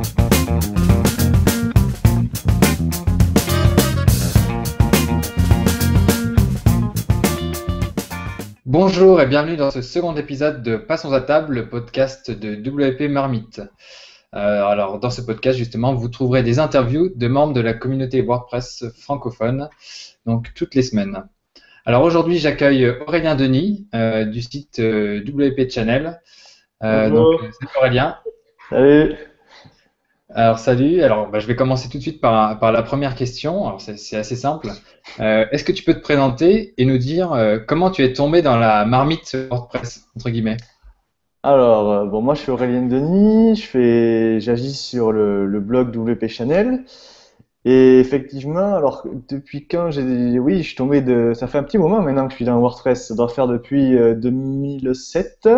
Bonjour et bienvenue dans ce second épisode de Passons à table, le podcast de WP Marmite. Alors, dans ce podcast, justement, vous trouverez des interviews de membres de la communauté WordPress francophone, donc toutes les semaines. Alors aujourd'hui, j'accueille Aurélien Denis du site WP Channel. Bonjour. Salut Aurélien. Salut. Alors salut. Alors, je vais commencer tout de suite par la première question. Alors c'est assez simple. Est-ce que tu peux te présenter et nous dire comment tu es tombé dans la marmite WordPress, entre guillemets? Alors, bon, moi je suis Aurélien Denis, j'agis sur le blog WP Channel. Et effectivement, alors depuis quand oui, je suis tombé ça fait un petit moment maintenant que je suis dans WordPress. Ça doit faire depuis 2007.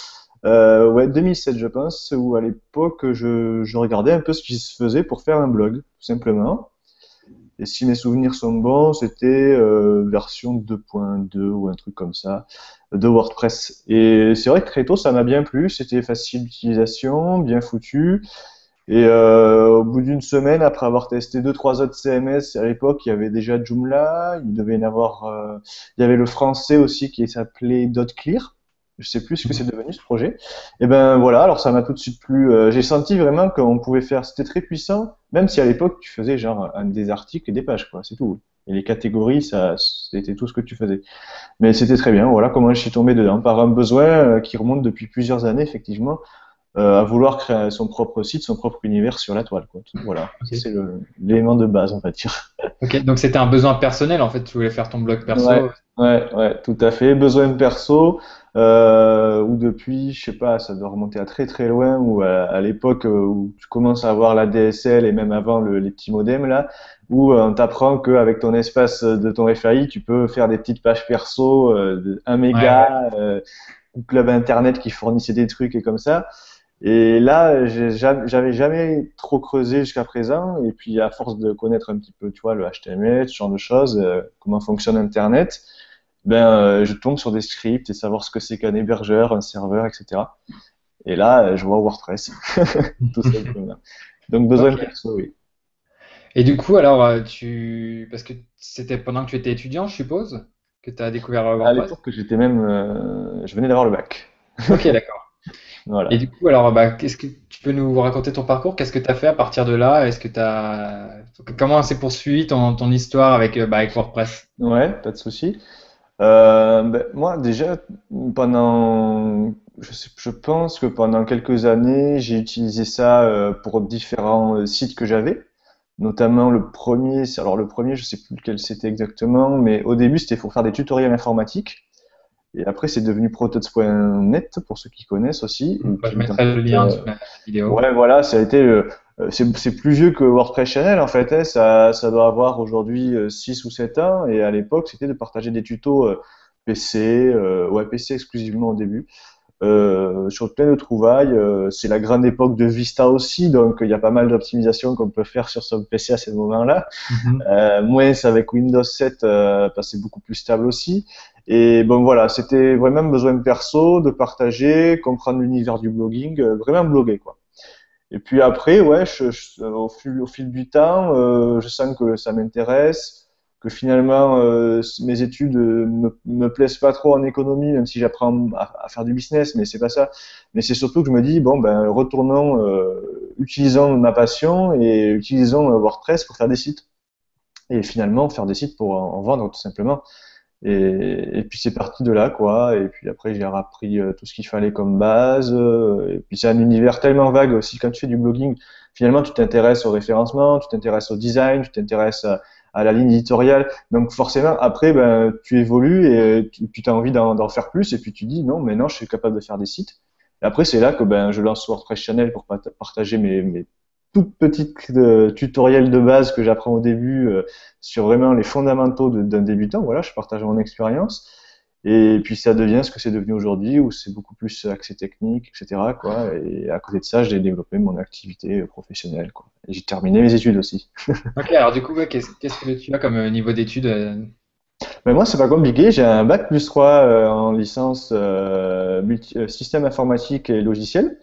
Ouais, 2007 je pense, où à l'époque je regardais un peu ce qui se faisait pour faire un blog, tout simplement. Et si mes souvenirs sont bons, c'était version 2.2 ou un truc comme ça de WordPress. Et c'est vrai que très tôt, ça m'a bien plu. C'était facile d'utilisation, bien foutu. Et au bout d'une semaine, après avoir testé deux, trois autres CMS, à l'époque, il y avait déjà Joomla. Il devait y en avoir. Il y avait le français aussi qui s'appelait .clear. Je sais plus ce que c'est devenu ce projet. Et ben voilà, alors ça m'a tout de suite plu. J'ai senti vraiment qu'on pouvait faire, c'était très puissant, même si à l'époque tu faisais genre des articles et des pages, quoi, c'est tout. Et les catégories, ça, c'était tout ce que tu faisais. Mais c'était très bien. Voilà comment je suis tombé dedans, par un besoin qui remonte depuis plusieurs années, effectivement, à vouloir créer son propre site, son propre univers sur la toile, quoi. Voilà, Ok. c'est l'élément de base, on va dire. Ok, donc c'était un besoin personnel en fait, tu voulais faire ton blog Ouais, perso. ouais, tout à fait. Besoin de perso, ou depuis, je sais pas, ça doit remonter à très très loin, ou à l'époque où tu commences à avoir la DSL et même avant les petits modems là, où on t'apprend qu'avec ton espace de ton FAI, tu peux faire des petites pages perso de 1 Ouais, ouais. méga, ou club internet qui fournissait des trucs et comme ça. Et là, j'avais jamais trop creusé jusqu'à présent. Et puis, à force de connaître un petit peu, tu vois, le HTML, ce genre de choses, comment fonctionne Internet, ben, je tombe sur des scripts et savoir ce que c'est qu'un hébergeur, un serveur, etc. Et là, je vois WordPress, tout simplement. Donc, besoin de Ok. perso, oui. Et du coup, alors, parce que c'était pendant que tu étais étudiant, je suppose, que tu as découvert À WordPress? l'époque, je venais d'avoir le bac. Ok, d'accord. Et Voilà. du coup, alors, qu'est-ce que tu peux nous raconter ton parcours? Qu'est-ce que tu as fait à partir de là? Comment s'est poursuivi ton histoire avec WordPress? Ouais, pas de souci. Ben, moi, déjà, je pense que pendant quelques années, j'ai utilisé ça pour différents sites que j'avais. Notamment alors le premier, je sais plus lequel c'était exactement, mais au début, c'était pour faire des tutoriels informatiques. Et après, c'est devenu protots.net pour ceux qui connaissent aussi. Et Je puis, mettrai le lien sous la vidéo. ouais, voilà, ça a été, c'est plus vieux que WordPress Channel en fait. Hein, ça doit avoir aujourd'hui 6 ou 7 ans. Et à l'époque, c'était de partager des tutos PC, ouais, PC exclusivement au début, sur plein de trouvailles. C'est la grande époque de Vista aussi, donc il y a pas mal d'optimisations qu'on peut faire sur son PC à ce moment-là. Mhm. Moins avec Windows 7, parce que c'est beaucoup plus stable aussi. Et bon voilà, c'était vraiment besoin de perso, de partager, comprendre l'univers du blogging, vraiment bloguer quoi. Et puis après, ouais, au fil du temps, je sens que ça m'intéresse, que finalement mes études me plaisent pas trop en économie, même si j'apprends à faire du business, mais c'est pas ça. Mais c'est surtout que je me dis bon ben retournons, utilisons ma passion et utilisons WordPress pour faire des sites. Et finalement faire des sites pour en vendre tout simplement. Et puis c'est parti de là, quoi. Et puis après, j'ai appris tout ce qu'il fallait comme base. Et puis c'est un univers tellement vague aussi. Quand tu fais du blogging, finalement, tu t'intéresses au référencement, tu t'intéresses au design, tu t'intéresses à la ligne éditoriale. Donc forcément, après, ben, tu évolues et puis tu as envie d'en faire plus. Et puis tu dis, non, maintenant, je suis capable de faire des sites. Et après, c'est là que ben, je lance WordPress Channel pour partager mes toutes petites tutoriels de base que j'apprends au début sur vraiment les fondamentaux d'un débutant. Voilà, je partage mon expérience. Et puis ça devient ce que c'est devenu aujourd'hui, où c'est beaucoup plus accès technique, etc., quoi. Et à côté de ça, j'ai développé mon activité professionnelle, quoi. Et j'ai terminé mes études aussi. Ok, alors du coup, qu'est-ce que tu as comme niveau d'études? Mais moi, c'est pas compliqué. J'ai un bac plus 3 en licence système informatique et logiciel.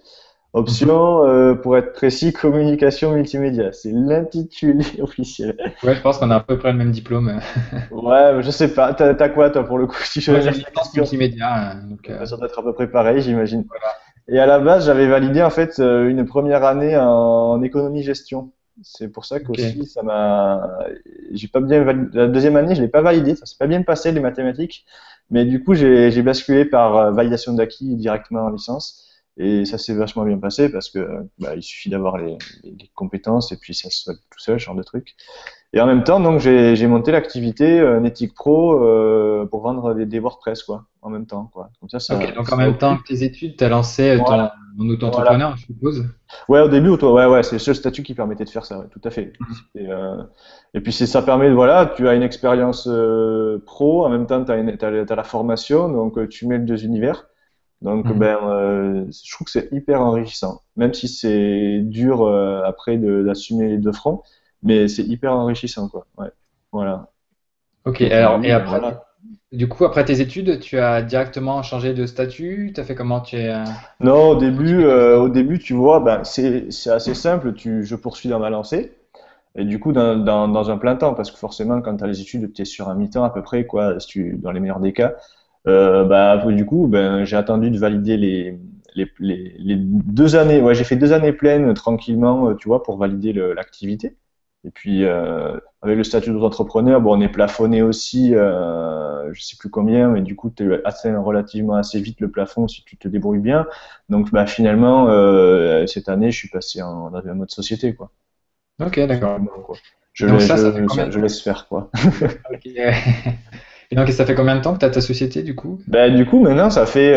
Mhm. Option, pour être précis, communication multimédia. C'est l'intitulé officiel. Ouais, je pense qu'on a à peu près le même diplôme. Ouais, je sais pas. T'as quoi, toi, pour le coup, si je Moi, j'ai répète la licence question? multimédia, donc Ça doit être à peu près pareil, j'imagine. voilà. Et à la base, j'avais validé en fait une première année en économie-gestion. C'est pour ça Ok. qu'aussi ça m'a. J'ai pas bien validé. La deuxième année, je l'ai pas validé. Ça s'est pas bien passé les mathématiques. Mais du coup, j'ai basculé par validation d'acquis directement en licence. Et ça s'est vachement bien passé parce que bah, il suffit d'avoir les compétences et puis ça se fait tout seul, ce genre de truc. Et en même temps, donc j'ai monté l'activité Netic Pro pour vendre des WordPress quoi, en même temps quoi. Comme Ok, donc en ça même temps occupe. que tes études, tu as lancé Voilà, ton voilà. auto-entrepreneur, je suppose. Ouais, au début, ouais, ouais, c'est le seul statut qui permettait de faire ça, ouais, tout à fait. Et puis ça permet, voilà, tu as une expérience pro, en même temps t'as la formation, donc tu mets les deux univers. Donc Mhm. je trouve que c'est hyper enrichissant, même si c'est dur après d'assumer les deux fronts, mais c'est hyper enrichissant quoi. Ouais, voilà. Ok, Puis alors, aujourd'hui, et ben après, voilà. du coup, après tes études, tu as directement changé de statut? Tu as fait comment? Tu as Non, continué comme ça? au début, tu vois, ben c'est assez simple. Je poursuis dans ma lancée. Et du coup, dans un plein temps, parce que forcément, quand tu as les études, tu es sur un mi-temps à peu près, quoi, si dans les meilleurs des cas. Bah, du coup, ben, j'ai attendu de valider les 2 années. Ouais, j'ai fait 2 années pleines tranquillement, tu vois, pour valider l'activité. Et puis, avec le statut d'entrepreneur, bon, on est plafonné aussi, je sais plus combien, mais du coup, tu atteins relativement assez vite le plafond si tu te débrouilles bien. Donc, bah, finalement, cette année, je suis passé dans un mode société, quoi. Ok, Tout d'accord. simplement, quoi. Et donc ça fait combien de Je temps? laisse faire, quoi. Ok. Et donc ça fait combien de temps que tu as ta société, du coup? Ben, du coup, maintenant, ça fait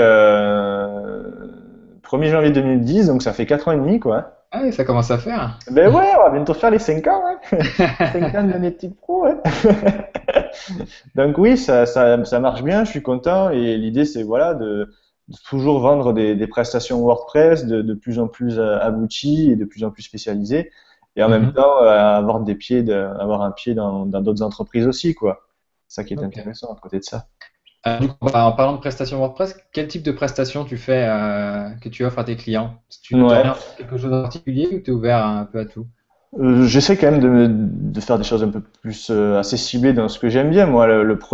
1er janvier 2010, donc ça fait 4 ans et demi, quoi. Ah oui, ça commence à faire. Ben ouais, on va bientôt faire les 5 ans, hein. 5 ans de Netic Pro, hein. Donc oui, ça marche bien, je suis content, et l'idée, c'est voilà, de toujours vendre des prestations WordPress de plus en plus abouties et de plus en plus spécialisées, et en même Mhm. temps, avoir un pied dans d'autres entreprises aussi, quoi. C'est ça qui est Ok. intéressant à côté de ça. Du coup, bah, en parlant de prestations WordPress, quel type de prestations tu fais, que tu offres à tes clients? Tu Ouais. t'orientes vers quelque chose en particulier ou tu es ouvert un peu à tout? J'essaie quand même de faire des choses un peu plus assez ciblées dans ce que j'aime bien. Moi,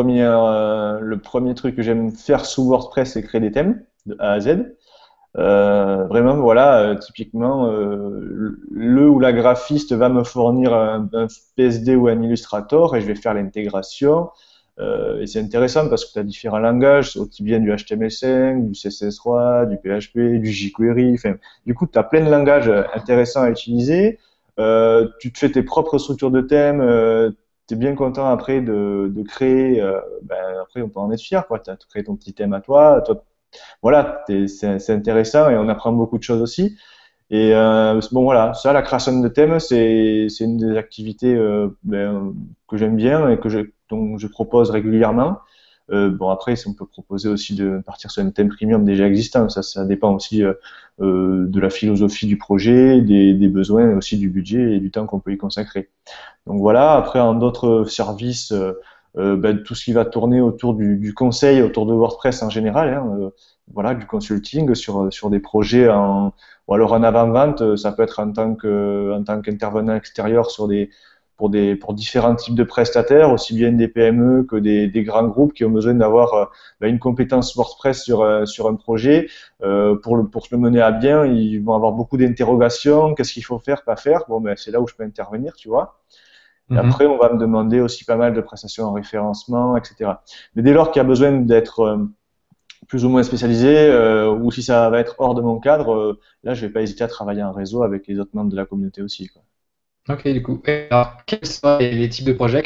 le premier truc que j'aime faire sous WordPress, c'est créer des thèmes de A à Z. Vraiment, voilà, typiquement, le ou la graphiste va me fournir un PSD ou un Illustrator et je vais faire l'intégration. Et c'est intéressant parce que tu as différents langages, aussi bien du HTML5, du CSS3, du PHP, du jQuery. Enfin, du coup, tu as plein de langages intéressants à utiliser. Tu te fais tes propres structures de thèmes. Tu es bien content après de créer. Ben, après, on peut en être fier, quoi. Tu as créé ton petit thème à toi. Toi, voilà, c'est intéressant et on apprend beaucoup de choses aussi. Et bon voilà, ça, la création de thèmes, c'est une des activités que j'aime bien et dont je propose régulièrement. Bon après, on peut proposer aussi de partir sur un thème premium déjà existant. Ça dépend aussi de la philosophie du projet, des besoins et aussi du budget et du temps qu'on peut y consacrer. Donc voilà, après en d'autres services, tout ce qui va tourner autour du conseil, autour de WordPress en général, hein, voilà, du consulting sur des projets ou alors en avant-vente, ça peut être en tant qu'intervenant extérieur pour différents types de prestataires, aussi bien des PME que des grands groupes qui ont besoin d'avoir une compétence WordPress sur un projet. Pour le mener à bien, ils vont avoir beaucoup d'interrogations, qu'est-ce qu'il faut faire, pas faire. Bon, ben, c'est là où je peux intervenir, tu vois. Et Mhm. après, on va me demander aussi pas mal de prestations en référencement, etc. Mais dès lors qu'il y a besoin d'être plus ou moins spécialisé, ou si ça va être hors de mon cadre, là, je vais pas hésiter à travailler en réseau avec les autres membres de la communauté aussi, quoi. Ok, du coup. Et alors, quels sont les types de projets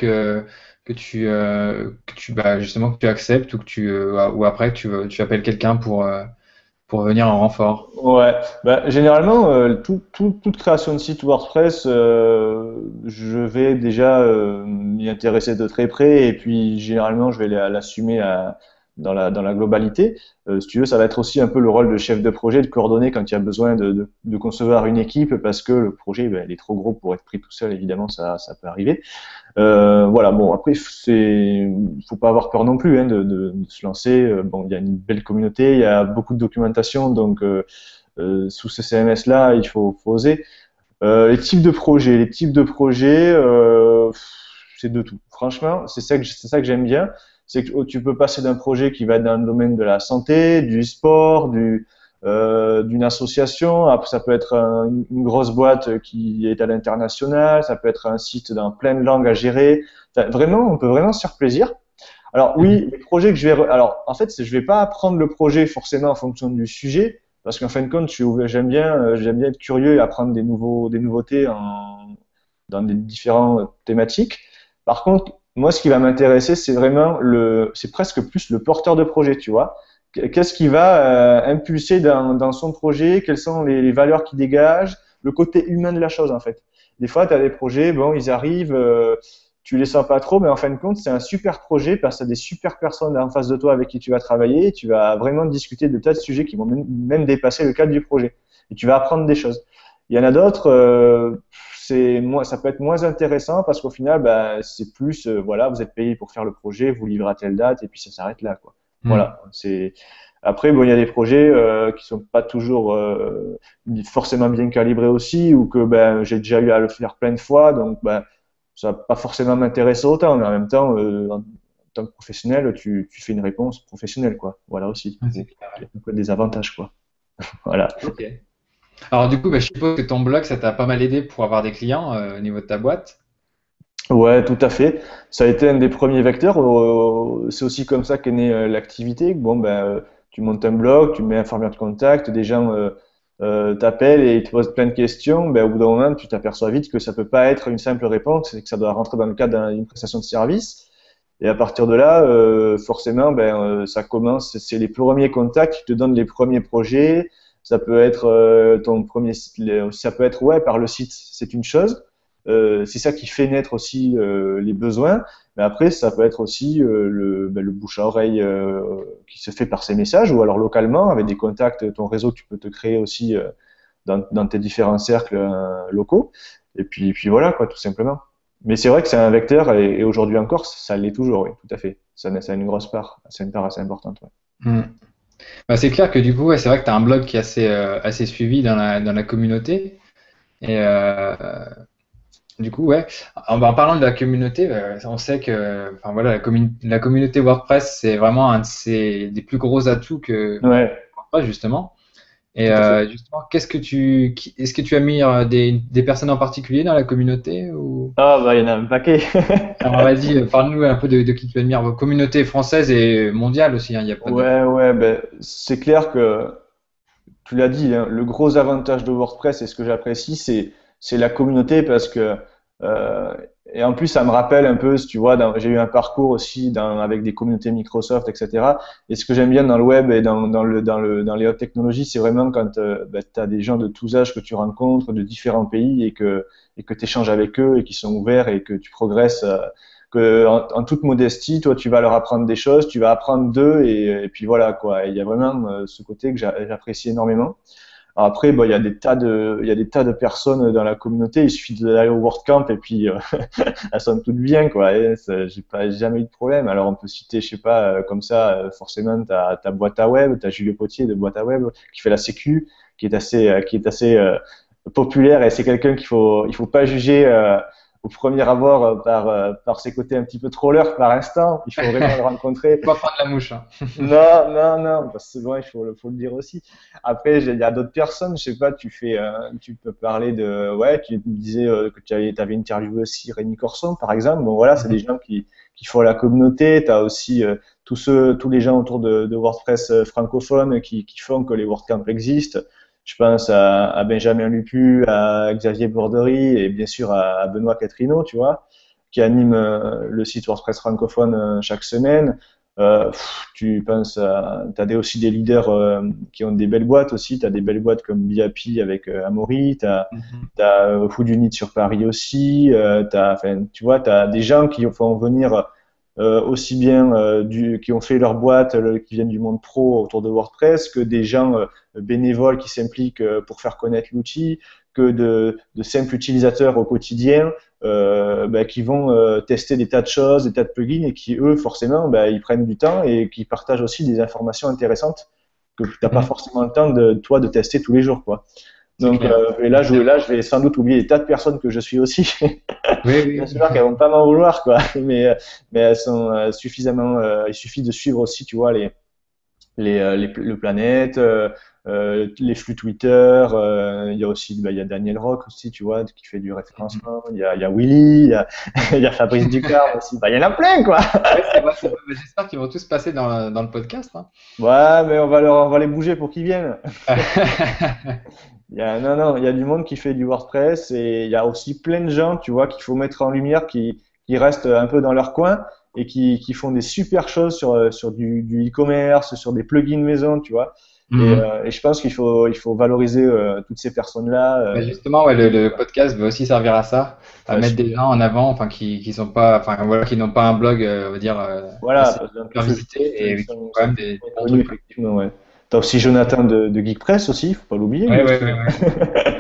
bah, justement, que tu acceptes ou ou après tu appelles quelqu'un pour venir en renfort? Ouais, bah, généralement, toute création de site WordPress, je vais déjà m'y intéresser de très près et puis généralement, je vais l'assumer dans la globalité. Si tu veux, ça va être aussi un peu le rôle de chef de projet, de coordonner quand il y a besoin de concevoir une équipe parce que le projet, ben, il est trop gros pour être pris tout seul, évidemment, ça peut arriver. Voilà, bon, après, faut pas avoir peur non plus hein, de se lancer. Bon, il y a une belle communauté, il y a beaucoup de documentation, donc sous ce CMS-là, il faut oser. Les types de projets, c'est de tout. Franchement, c'est ça que j'aime bien, c'est que tu peux passer d'un projet qui va être dans le domaine de la santé, du sport, d'une association. Après, ça peut être une grosse boîte qui est à l'international, ça peut être un site dans plein de langues à gérer. Vraiment, on peut vraiment se faire plaisir. Alors oui, les projets que alors en fait, je vais pas prendre le projet forcément en fonction du sujet, parce qu'en fin de compte, j'aime bien être curieux et apprendre des nouveautés dans des différentes thématiques. Par contre, moi, ce qui va m'intéresser, c'est presque plus le porteur de projet, tu vois. Qu'est-ce qui va impulser dans son projet? Quelles sont les valeurs qu'il dégage? Le côté humain de la chose, en fait. Des fois, tu as des projets, bon, ils arrivent, tu les sens pas trop, mais en fin de compte, c'est un super projet parce que tu as des super personnes en face de toi avec qui tu vas travailler et tu vas vraiment discuter de tas de sujets qui vont même dépasser le cadre du projet. Et tu vas apprendre des choses. Il y en a d'autres, ça peut être moins intéressant parce qu'au final, bah, c'est plus, voilà, vous êtes payé pour faire le projet, vous livrez à telle date et puis ça s'arrête là, quoi. Voilà. Après, bon, il y a des projets qui sont pas toujours forcément bien calibrés aussi, ou que ben j'ai déjà eu à le faire plein de fois, donc ben ça va pas forcément m'intéresser autant, mais en même temps, en tant que professionnel, tu fais une réponse professionnelle, quoi. Voilà aussi. C'est clair. Il y a un peu des avantages, quoi. Voilà. Ok. Alors du coup, je suppose que ton blog, ça t'a pas mal aidé pour avoir des clients au niveau de ta boîte. Ouais, tout à fait. Ça a été un des premiers vecteurs. C'est aussi comme ça qu'est née l'activité. Bon, ben, tu montes un blog, tu mets un formulaire de contact, des gens t'appellent et ils te posent plein de questions. Ben, au bout d'un moment, tu t'aperçois vite que ça peut pas être une simple réponse, c'est que ça doit rentrer dans le cadre d'une prestation de service. Et à partir de là, forcément, ça commence. C'est les premiers contacts qui te donnent les premiers projets. Ça peut être ton premier site, ça peut être ouais par le site, c'est une chose. C'est ça qui fait naître aussi les besoins. Mais après, ça peut être aussi le bouche à oreille qui se fait par ces messages ou alors localement avec des contacts, ton réseau que tu peux te créer aussi dans tes différents cercles locaux. Et puis voilà quoi, tout simplement. Mais c'est vrai que c'est un vecteur et aujourd'hui encore, ça l'est toujours, oui, tout à fait. Ça a une grosse part, c'est une part assez importante. Ouais. Hmm. C'est clair que du coup, ouais, c'est vrai que tu as un blog qui est assez suivi dans la communauté. Et du coup, ouais, en parlant de la communauté, on sait que enfin, voilà, la communauté WordPress, c'est vraiment des plus gros atouts que Ouais, WordPress, justement. Et tout à fait. justement, est-ce que tu as mis des personnes en particulier dans la communauté ou... Ah bah il y en a un paquet. Alors vas-y, parle-nous un peu de qui tu admires, vos communautés françaises et mondiales aussi, hein, il n'y a pas de... Ouais, ben c'est clair que tu l'as dit, hein, le gros avantage de WordPress et ce que j'apprécie, c'est la communauté parce que euh, et en plus ça me rappelle un peu, si tu vois, j'ai eu un parcours aussi avec des communautés Microsoft, etc. Et ce que j'aime bien dans le web et dans les hautes technologies, c'est vraiment quand tu as des gens de tous âges que tu rencontres de différents pays et que tu échanges avec eux et qui sont ouverts et que tu progresses. Que en toute modestie, toi, tu vas leur apprendre des choses, tu vas apprendre d'eux et puis voilà quoi. Et il y a vraiment ce côté que j'apprécie énormément. Alors après, bon, il y a des tas de personnes dans la communauté. Il suffit d'aller au WordCamp et puis elles sont toutes bien quoi. Et j'ai jamais eu de problème. Alors on peut citer, je sais pas, comme ça, forcément ta boîte à web, t'as Julien Potier de boîte à web qui fait la sécu, qui est assez populaire et c'est quelqu'un il faut pas juger au premier abord par ses côtés un petit peu troller par instant. Il faut vraiment le rencontrer. Faut pas prendre la mouche, hein. Non, parce que bon, faut le dire aussi. Après, il y a d'autres personnes, je sais pas, tu peux parler ouais, tu me disais que avais interviewé aussi Rémi Corson, par exemple. Bon, voilà, c'est des gens qui font la communauté. Tu as aussi tous les gens autour de WordPress francophone qui font que les WordCamp existent. Je pense à Benjamin Lupu, à Xavier Bordery et bien sûr à Benoît Catrino, tu vois, qui anime le site WordPress francophone chaque semaine. T'as aussi des leaders qui ont des belles boîtes aussi. T'as des belles boîtes comme BAPI avec Amaury. Mhm. T'as Foodunit sur Paris aussi. Enfin, tu vois, t'as des gens qui font venir aussi bien qui ont fait leur boîte, qui viennent du monde pro autour de WordPress, que des gens bénévoles qui s'impliquent pour faire connaître l'outil, que de simples utilisateurs au quotidien qui vont tester des tas de choses, des tas de plugins et qui, eux, forcément, ils prennent du temps et qui partagent aussi des informations intéressantes que t'as pas forcément le temps de tester tous les jours, quoi. Donc, et là, je vais sans doute oublier des tas de personnes que je suis aussi. Oui. J'espère qu'elles vont pas m'en vouloir, quoi. Mais elles sont suffisamment. Il suffit de suivre aussi, tu vois, le Planète, les flux Twitter. Il y a aussi, il y a Daniel Rock aussi, tu vois, qui fait du référencement. Il y a Willy, il y a Fabrice Ducard aussi. Il y en a plein, quoi. Ouais, c'est vrai, c'est vrai. Mais j'espère qu'ils vont tous passer dans le podcast. Hein. Ouais, mais on va les bouger pour qu'ils viennent. Non, il y a du monde qui fait du WordPress et il y a aussi plein de gens, tu vois, qu'il faut mettre en lumière, qui restent un peu dans leur coin et qui font des super choses sur du e-commerce, sur des plugins maison, tu vois. Et je pense il faut valoriser toutes ces personnes-là. Bah, justement, ouais, le podcast va aussi servir à ça, à Ouais, mettre des gens en avant, enfin qui sont pas, enfin voilà, qui n'ont pas un blog, on va dire voilà, assez parce que dans tous super visité et qui font quand même des bons connus, trucs. effectivement, ouais. T'as aussi Jonathan de Geekpress aussi, faut pas l'oublier, lui Ouais, ouais, aussi, ouais, hein. ouais.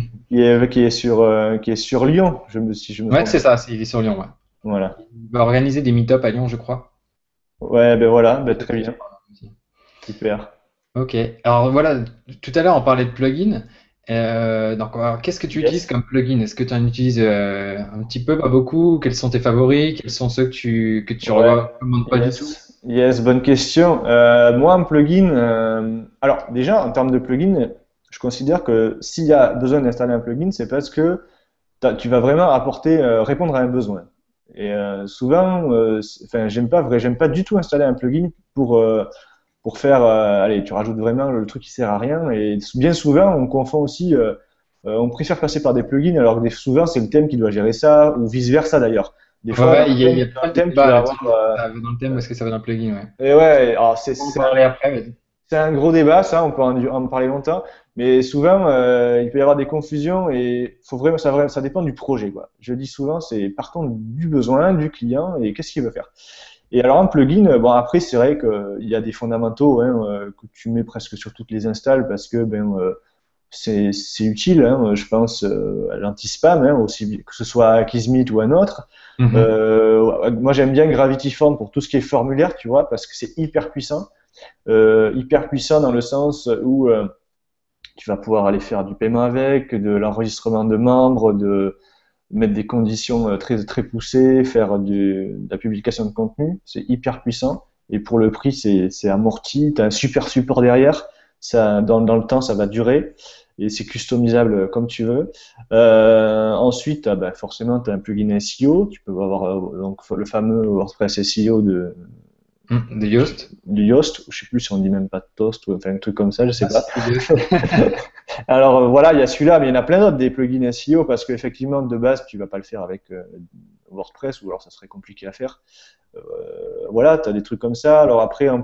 Qui est sur Lyon, si je me Ouais, trompe c'est pas. ça, il est sur Lyon, ouais. Voilà. Il va organiser des meet-up à Lyon, je crois. Ouais, ben voilà, ben Peut-être très que tu bien, parles aussi. super. Ok. Alors voilà, tout à l'heure on parlait de plugins. Donc, alors, qu'est-ce que tu utilises Yes. comme plugin? Est-ce que tu en utilises un petit peu, pas beaucoup? Quels sont tes favoris? Quels sont ceux que tu Ouais, recommandes pas du tout? yes, bonne question. Moi, un plugin, alors déjà en termes de plugin, je considère que s'il y a besoin d'installer un plugin, c'est parce que tu vas vraiment répondre à un besoin. Et souvent, enfin, j'aime pas du tout installer un plugin pour faire, allez, tu rajoutes vraiment le truc qui sert à rien. Et bien souvent, on confond aussi, on préfère passer par des plugins alors que souvent c'est le thème qui doit gérer ça ou vice versa d'ailleurs. Des Ouais, fois, ouais, il y a dans plein le de thème, tu débats vas là-dessus. avoir, Ça va dans le thème ou est-ce que ça va dans le plugin, ouais. et ouais, alors On va en parler après, vas-y. c'est un gros débat, ça, on peut en parler longtemps, mais souvent, il peut y avoir des confusions et faut vraiment, ça dépend du projet, quoi. Je dis souvent, c'est partons du besoin du client et qu'est-ce qu'il veut faire. Et alors, un plugin, bon, après, c'est vrai qu'il y a des fondamentaux hein, que tu mets presque sur toutes les installs parce que c'est utile, hein, je pense, à l'anti-spam, hein, aussi, que ce soit Akismet ou un autre. Mhm. Moi, j'aime bien Gravity Form pour tout ce qui est formulaire, tu vois, parce que c'est hyper puissant dans le sens où tu vas pouvoir aller faire du paiement avec, de l'enregistrement de membres, de mettre des conditions très très poussées, faire de la publication de contenu, c'est hyper puissant. Et pour le prix, c'est amorti. Tu as un super support derrière. Ça, dans le temps, ça va durer. Et c'est customisable comme tu veux. Ensuite, forcément, tu as un plugin SEO. Tu peux avoir donc, le fameux WordPress SEO De Yoast. du Yoast, ou je sais plus si on dit même pas Toast, ou enfin un truc comme ça, je sais Ah, pas. si, c'est Yoast. Alors voilà, il y a celui-là, mais il y en a plein d'autres des plugins SEO parce qu'effectivement de base tu vas pas le faire avec WordPress ou alors ça serait compliqué à faire. Euh, voilà, tu as des trucs comme ça. Alors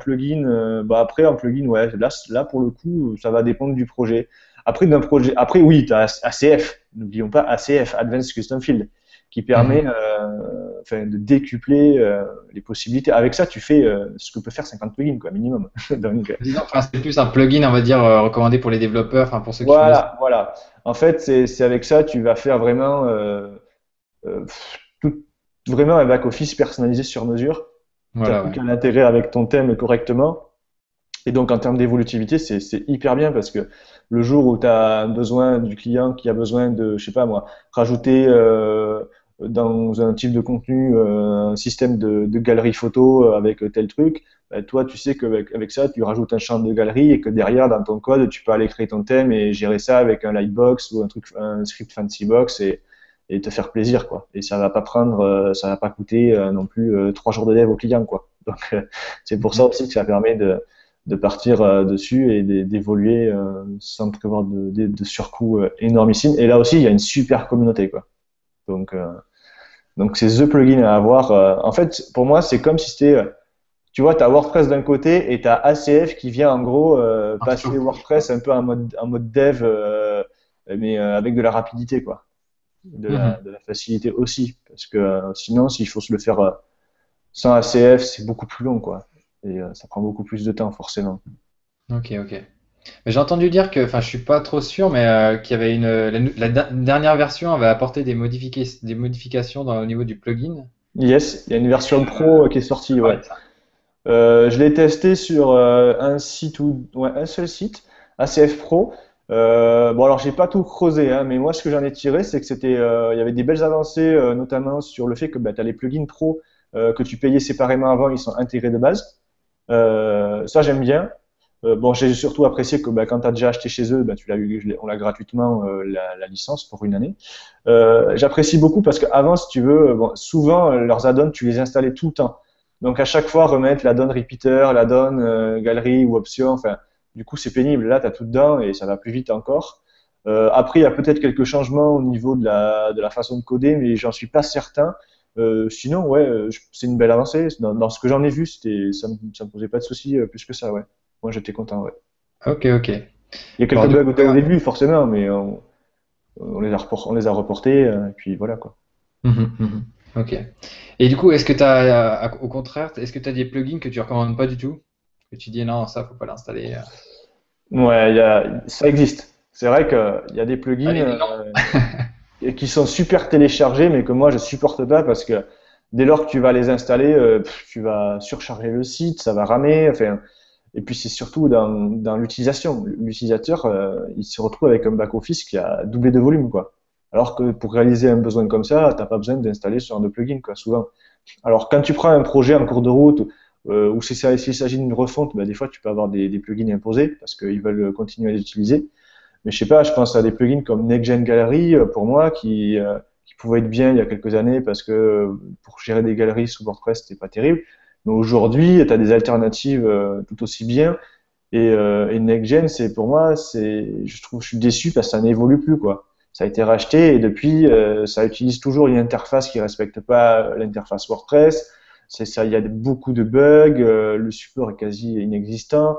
après un plugin, ouais, là pour le coup, ça va dépendre du projet. Après d'un projet, après oui, tu as ACF, n'oublions pas ACF, Advanced Custom Field, qui permet Mhm. de décupler les possibilités. Avec ça, tu fais ce que peut faire 50 plugins quoi, minimum. Donc Disons, enfin, c'est plus un plugin, on va dire, recommandé pour les développeurs, enfin pour ceux qui font des. voilà. En fait, c'est avec ça, tu vas faire vraiment, euh, tout, vraiment un back-office personnalisé sur mesure. Tu n'as Voilà, plus ouais. qu'à l'intégrer avec ton thème correctement. Et donc, en termes d'évolutivité, c'est hyper bien parce que le jour où tu as un besoin du client qui a besoin de, je sais pas moi, rajouter dans un type de contenu un système de galerie photo avec tel truc, toi, tu sais qu'avec ça, tu rajoutes un champ de galerie et que derrière, dans ton code, tu peux aller créer ton thème et gérer ça avec un Lightbox ou un script Fancybox et te faire plaisir, quoi. Et ça va pas coûter non plus 3 jours de dev au client, quoi. Donc, c'est pour ça Mhm. aussi que ça permet de partir dessus et d'évoluer sans prévoir de surcoûts énormissimes. Et là aussi, il y a une super communauté, quoi. Donc, euh, donc c'est the plugin à avoir. En fait, pour moi, c'est comme si c'était, tu vois, tu as WordPress d'un côté et tu as ACF qui vient en gros En passer dessous. WordPress un peu en mode dev, mais avec de la rapidité, quoi. Mhm. De la facilité aussi. Parce que sinon, s'il faut se le faire sans ACF, c'est beaucoup plus long, quoi. Et ça prend beaucoup plus de temps, forcément. Ok, ok. Mais j'ai entendu dire que, enfin, je suis pas trop sûr, mais qu'il y avait une dernière version avait apporté des modifications au niveau du plugin. Yes, il y a une Et, version pro qui est tu peux sortie, parler ouais. de ça? Je l'ai testé sur un site ou ouais, un seul site, ACF Pro. Bon alors j'ai pas tout creusé, hein, mais moi ce que j'en ai tiré, c'est que il y avait des belles avancées, notamment sur le fait que tu as les plugins pro que tu payais séparément avant, ils sont intégrés de base. Ça j'aime bien. Bon, j'ai surtout apprécié que quand tu as déjà acheté chez eux, tu l'as eu, on l'a gratuitement la licence pour une année. J'apprécie beaucoup parce qu'avant, si tu veux, bon, souvent leurs add-ons, tu les installais tout le temps. Donc à chaque fois remettre l'add-on repeater, l'add-on galerie ou option, enfin, du coup c'est pénible. Là, tu as tout dedans et ça va plus vite encore. Après, il y a peut-être quelques changements au niveau de la façon de coder, mais j'en suis pas certain. Sinon, ouais, c'est une belle avancée. Dans ce que j'en ai vu, ça me posait pas de soucis plus que ça, ouais. Moi, j'étais content, ouais. Ok, ok. Il y a Bon, quelques bugs au début, forcément, mais on les a reportés, et puis voilà, quoi. mhm, mhm. Ok. Et du coup, est-ce que tu as, au contraire, est-ce que tu as des plugins que tu recommandes pas du tout? Que tu dis non, ça, faut pas l'installer. Ouais, ça existe. C'est vrai qu'il y a des plugins Allez, des noms. qui sont super téléchargés, mais que moi, je supporte pas parce que dès lors que tu vas les installer, tu vas surcharger le site, ça va ramer, enfin, et puis c'est surtout dans l'utilisation. L'utilisateur, il se retrouve avec un back-office qui a doublé de volume, quoi. Alors que pour réaliser un besoin comme ça, t'as pas besoin d'installer ce genre de plugin, quoi, souvent. Alors quand tu prends un projet en cours de route, ou s'il s'agit d'une refonte, des fois tu peux avoir des plugins imposés parce qu'ils veulent continuer à les utiliser. Mais je sais pas, je pense à des plugins comme NextGen Gallery, pour moi, qui pouvaient être bien il y a quelques années parce que pour gérer des galeries sous WordPress, c'était pas terrible. Mais aujourd'hui, tu as des alternatives tout aussi bien. Et NextGen, pour moi, je suis déçu parce que ça n'évolue plus, quoi. Ça a été racheté et depuis, ça utilise toujours une interface qui respecte pas l'interface WordPress. Il y a beaucoup de bugs, le support est quasi inexistant.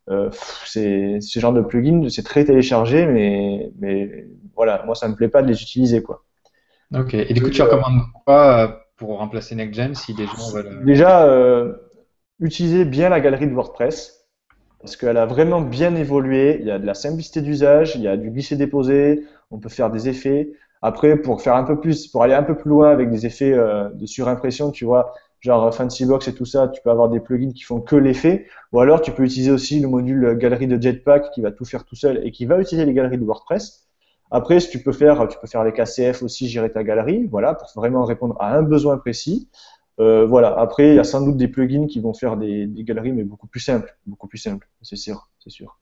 C'est ce genre de plugin, c'est très téléchargé, mais voilà, moi ça me plaît pas de les utiliser, quoi. Ok. Et du coup, tu Et, recommandes quoi pour remplacer NextGen si des gens veulent. déjà, utiliser bien la galerie de WordPress parce qu'elle a vraiment bien évolué. Il y a de la simplicité d'usage, il y a du glisser-déposer, on peut faire des effets. Après, pour faire un peu plus, pour aller un peu plus loin avec des effets de surimpression, tu vois, genre Fancybox et tout ça, tu peux avoir des plugins qui font que l'effet. Ou alors, tu peux utiliser aussi le module galerie de Jetpack qui va tout faire tout seul et qui va utiliser les galeries de WordPress. Après, ce que tu peux faire avec ACF aussi, gérer ta galerie, voilà, pour vraiment répondre à un besoin précis. Voilà. Après, il y a sans doute des plugins qui vont faire des galeries, mais beaucoup plus simples, c'est sûr, c'est sûr.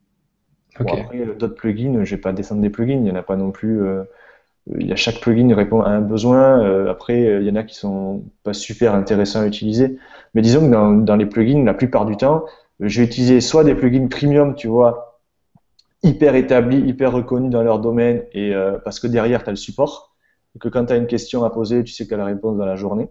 Bon, Ok. après, d'autres plugins, je vais pas descendre des plugins, il y en a pas non plus. Il y a chaque plugin répond à un besoin. Après, il y en a qui sont pas super intéressants à utiliser. Mais disons que dans les plugins, la plupart du temps, je vais utiliser soit des plugins premium, tu vois, hyper établis, hyper reconnus dans leur domaine, et parce que derrière, tu as le support, et que quand tu as une question à poser, tu sais quelle réponse dans la journée.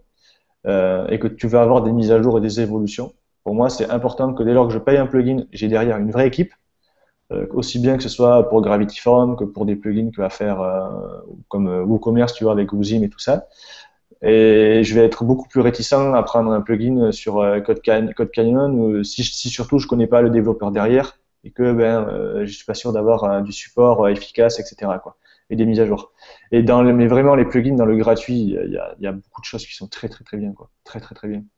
Et que tu vas avoir des mises à jour et des évolutions. Pour moi, c'est important que dès lors que je paye un plugin, j'ai derrière une vraie équipe, aussi bien que ce soit pour Gravity Form que pour des plugins que va faire comme WooCommerce, tu vois, avec Woozim et tout ça. Et je vais être beaucoup plus réticent à prendre un plugin sur Code Canyon, ou si surtout je connais pas le développeur derrière et que je suis pas sûr d'avoir du support efficace, etc., quoi, et des mises à jour. Mais vraiment les plugins dans le gratuit, il y a beaucoup de choses qui sont très très très bien, quoi, très très très bien.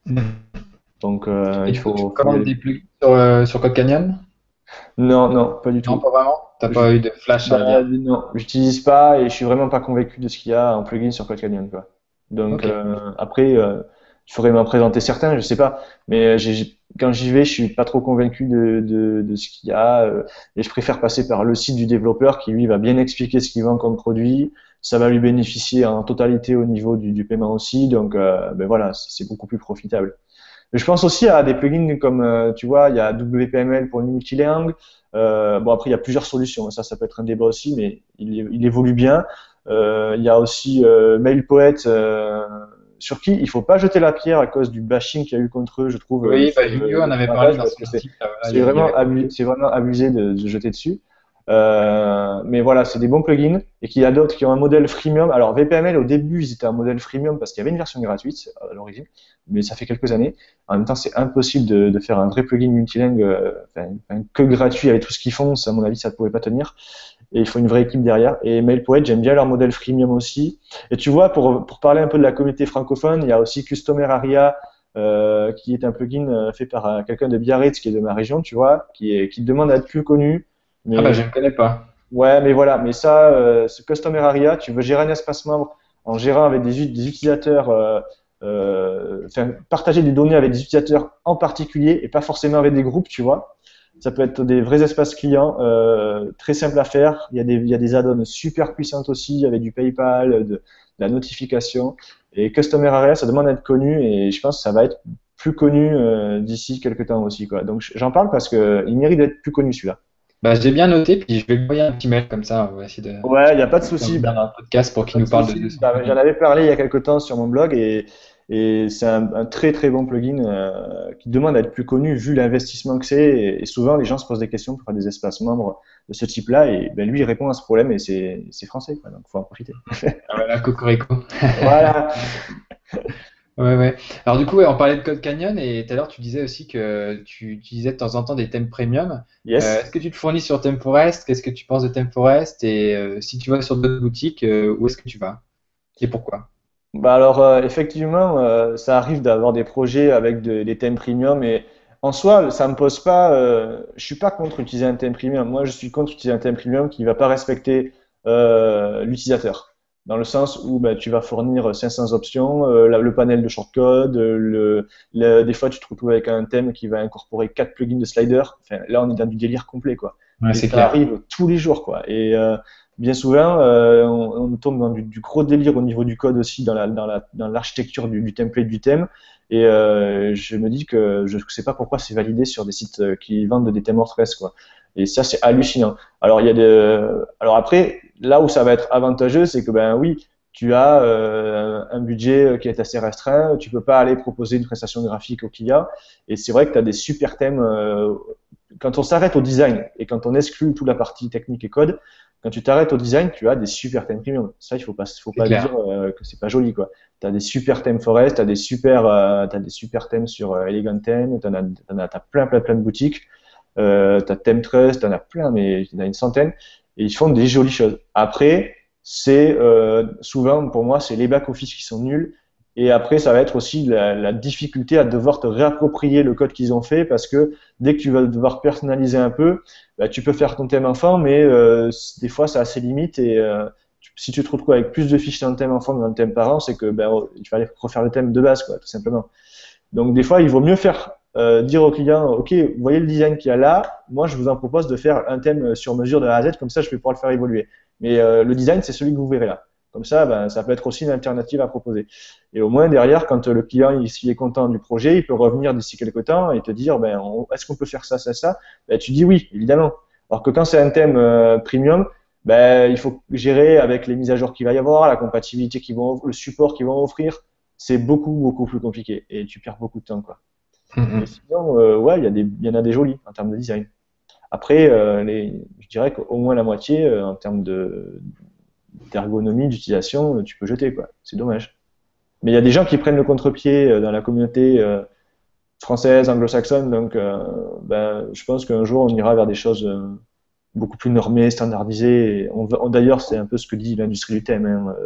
Donc Et il du coup, tu faut y recommandes aller. des plugins sur Code Canyon? Non, non, pas du Non, tout. pas vraiment. T'as Je, pas eu de flash à dire. non, j'utilise pas et je suis vraiment pas convaincu de ce qu'il y a en plugin sur Code Canyon, quoi. Donc Ok. après, il faudrait m'en présenter certains, je sais pas, mais quand j'y vais, je suis pas trop convaincu de ce qu'il y a et je préfère passer par le site du développeur qui lui va bien expliquer ce qu'il vend comme produit. Ça va lui bénéficier en totalité au niveau du paiement aussi, donc voilà, c'est beaucoup plus profitable. Mais je pense aussi à des plugins comme, tu vois, il y a WPML pour le multilingue. Bon, après, il y a plusieurs solutions. Ça peut être un débat aussi, mais il évolue bien. Il y a aussi MailPoet, sur qui il faut pas jeter la pierre à cause du bashing qu'il y a eu contre eux, je trouve, Oui, sur Julio en le avait parlé formatage, dans parce son que article. Voilà, il y avait c'est vraiment abusé de se jeter dessus. Mais voilà, c'est des bons plugins et qu'il y a d'autres qui ont un modèle freemium. Alors VPML au début, ils étaient un modèle freemium parce qu'il y avait une version gratuite à l'origine, mais ça fait quelques années. En même temps, c'est impossible de faire un vrai plugin multilingue que gratuit avec tout ce qu'ils font. Ça, à mon avis, ça ne pouvait pas tenir. Et il faut une vraie équipe derrière. Et MailPoet, j'aime bien leur modèle freemium aussi. Et tu vois, pour parler un peu de la communauté francophone, il y a aussi Customer Aria qui est un plugin fait par quelqu'un de Biarritz, qui est de ma région, tu vois, qui demande à être plus connu. Ah bah Mais je ne connais pas. ouais, mais voilà, mais ça, ce Customer Area, tu veux gérer un espace membre en gérant avec des utilisateurs, enfin, partager des données avec des utilisateurs en particulier et pas forcément avec des groupes, tu vois. Ça peut être des vrais espaces clients, très simples à faire. Il y a des add-ons super puissantes aussi avec du PayPal, de la notification. Et Customer Area, ça demande d'être connu et je pense que ça va être plus connu d'ici quelques temps aussi, quoi. Donc j'en parle parce que il mérite d'être plus connu celui-là. Bah j'ai bien noté, puis je vais lui envoyer un petit mail comme ça, on va essayer de Ouais, il n'y a pas de souci. dans un podcast pour qu'il Pas de nous parle de souci. son Bah, j'en plugin. avais parlé il y a quelques temps sur mon blog et c'est un très très bon plugin qui demande à être plus connu vu l'investissement que c'est. Et souvent, les gens se posent des questions pour faire des espaces membres de ce type-là. Et ben, lui, il répond à ce problème et c'est français, quoi, donc faut en profiter. Ah voilà, Cocorico. Voilà. Ouais, ouais. Alors du coup, ouais, on parlait de Code Canyon et tout à l'heure tu disais aussi que tu utilisais de temps en temps des thèmes premium. Yes. Est-ce que tu te fournis sur ThemeForest? Qu'est-ce que tu penses de ThemeForest? Et si tu vas sur d'autres boutiques, où est-ce que tu vas? Et pourquoi? Bah alors effectivement, ça arrive d'avoir des projets avec des thèmes premium et en soi, ça me pose pas. Je suis pas contre utiliser un thème premium. Moi, je suis contre utiliser un thème premium qui va pas respecter l'utilisateur. Dans le sens où bah, tu vas fournir 500 options, le panel de shortcode, des fois tu te retrouves avec un thème qui va incorporer 4 plugins de slider. Enfin, là, on est dans du délire complet, quoi. Ouais, Et c'est ça clair. arrive tous les jours, quoi. Et bien souvent, on tombe dans du gros délire au niveau du code aussi, dans l'architecture du template du thème. Et je me dis que je ne sais pas pourquoi c'est validé sur des sites qui vendent des thèmes WordPress, quoi. Et ça, c'est hallucinant. Alors, alors après, là où ça va être avantageux, c'est que ben oui, tu as un budget qui est assez restreint, tu peux pas aller proposer une prestation graphique au client. Et c'est vrai que tu as des super thèmes. Quand on s'arrête au design et quand on exclut toute la partie technique et code, quand tu t'arrêtes au design, tu as des super thèmes premium. Ça, il faut C'est pas dire clair. que c'est pas joli, quoi. Tu as des super thèmes Forest, t'as des super thèmes sur Elegant Theme, t'as plein de boutiques. T'as Theme Trust, t'en as plein, mais il y en a une centaine. Et ils font des jolies choses. Après, c'est souvent, pour moi, c'est les back-office qui sont nuls. Et après, ça va être aussi la difficulté à devoir te réapproprier le code qu'ils ont fait parce que dès que tu vas devoir personnaliser un peu, bah, tu peux faire ton thème enfant, mais des fois, ça a ses limites. Et si tu te retrouves avec plus de fiches dans le thème enfant que dans le thème parent, c'est que ben, il fallait refaire le thème de base, quoi, tout simplement. Donc, des fois, il vaut mieux faire dire au client, OK, vous voyez le design qu'il y a là, moi, je vous en propose de faire un thème sur mesure de A à Z, comme ça, je vais pouvoir le faire évoluer. Mais le design, c'est celui que vous verrez là. Comme ça, ben, ça peut être aussi une alternative à proposer. Et au moins, derrière, quand le client, s'il est content du projet, il peut revenir d'ici quelques temps et te dire, ben, est-ce qu'on peut faire ça, ça, ça? Ben, tu dis oui, évidemment. Alors que quand c'est un thème premium, ben, il faut gérer avec les mises à jour qu'il va y avoir, la compatibilité le support qu'ils vont offrir. C'est beaucoup plus compliqué et tu perds beaucoup de temps, quoi. Mais Mhm. sinon, ouais, il y en a des jolis en termes de design. Après, je dirais qu'au moins la moitié, en termes d'ergonomie, d'utilisation, tu peux jeter, quoi. C'est dommage. Mais il y a des gens qui prennent le contre-pied dans la communauté française, anglo-saxonne, donc ben, je pense qu'un jour on ira vers des choses beaucoup plus normées, standardisées. D'ailleurs, c'est un peu ce que dit l'industrie du thème, hein.